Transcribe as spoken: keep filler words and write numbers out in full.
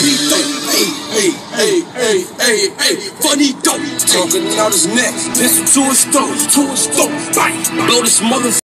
funny dope. Hey, hey, hey, hey, hey, hey, funny dope. Talking out his neck, pistol to his throat, to his throat, bang, blow this mother.